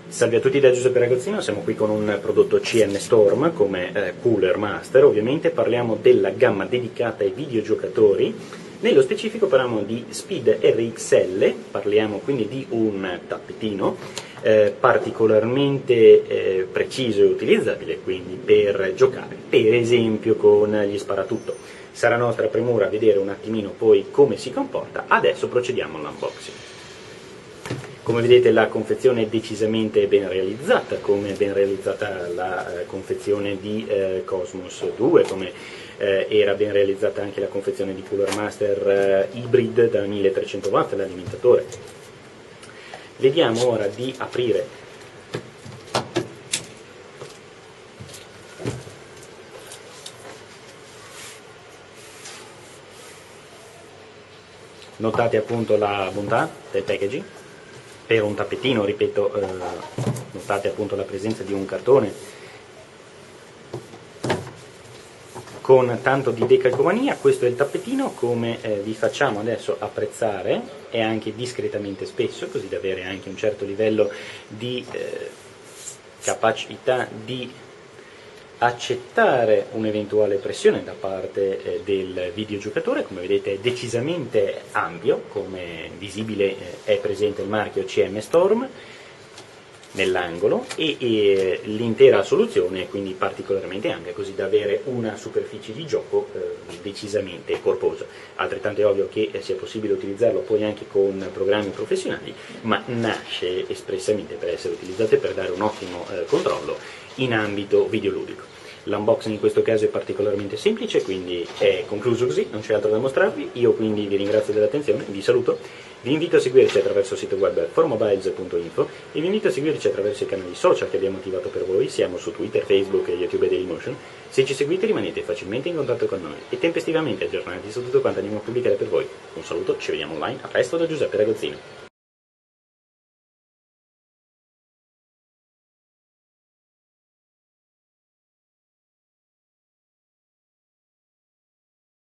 Salve a tutti da Giuseppe Ragazzino, siamo qui con un prodotto CM Storm come Cooler Master. Ovviamente parliamo della gamma dedicata ai videogiocatori, nello specifico parliamo di Speed RXL, parliamo quindi di un tappetino particolarmente preciso e utilizzabile quindi per giocare, per esempio con gli sparatutto. Sarà nostra premura vedere un attimino poi come si comporta. Adesso procediamo all'unboxing. Come vedete la confezione è decisamente ben realizzata, come è ben realizzata la confezione di Cosmos 2, come era ben realizzata anche la confezione di Cooler Master Hybrid da 1300 watt, l'alimentatore. Vediamo ora di aprire notate appunto la bontà del packaging. Per un tappetino, ripeto, notate appunto la presenza di un cartone con tanto di decalcomania. Questo è il tappetino, come vi facciamo adesso apprezzare, è anche discretamente spesso, così da avere anche un certo livello di capacità di accettare un'eventuale pressione da parte del videogiocatore. Come vedete è decisamente ampio, come visibile è presente il marchio CM Storm nell'angolo e l'intera soluzione è quindi particolarmente ampia, così da avere una superficie di gioco decisamente corposa. Altrettanto è ovvio che sia possibile utilizzarlo poi anche con programmi professionali, ma nasce espressamente per essere utilizzato e per dare un ottimo controllo in ambito videoludico. L'unboxing in questo caso è particolarmente semplice, quindi è concluso così, non c'è altro da mostrarvi. Io quindi vi ringrazio dell'attenzione, vi saluto, vi invito a seguirci attraverso il sito web formobiles.info e vi invito a seguirci attraverso i canali social che abbiamo attivato per voi. Siamo su Twitter, Facebook, YouTube e Dailymotion. Se ci seguite rimanete facilmente in contatto con noi e tempestivamente aggiornati su tutto quanto andiamo a pubblicare per voi. Un saluto, ci vediamo online, a presto da Giuseppe Ragazzino.